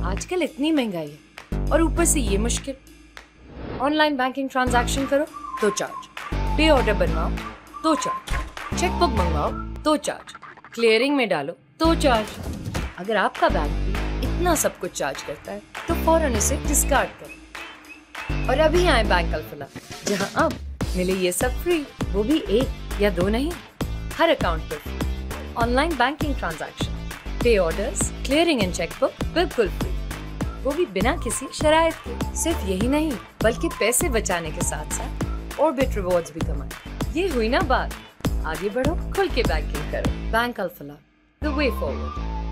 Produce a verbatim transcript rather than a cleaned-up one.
आजकल इतनी महंगाई है और ऊपर से ये मुश्किल। ऑनलाइन बैंकिंग ट्रांजैक्शन करो तो चार्ज, पे ऑर्डर बनवाओ तो चार्ज, चेकबुक मंगवाओ तो चार्ज, क्लियरिंग में डालो तो चार्ज। अगर आपका बैंक भी इतना सब कुछ चार्ज करता है तो फौरन इसे डिस्कार्ड करो और अभी आए बैंक अल्फला, जहां अब मिले ये सब फ्री, वो भी एक या दो नहीं, हर अकाउंट पर free. Online banking transaction, pay orders, clearing and chequebook बिल्कुल फ्री, वो भी बिना किसी शराइत के। सिर्फ यही नहीं, बल्कि पैसे बचाने के साथ साथ ऑर्बिट रिवॉर्ड्स भी कमाए। ये हुई ना बात, आगे बढ़ो, खुल के बैंकिंग करो। Bank Alfalah, the way forward.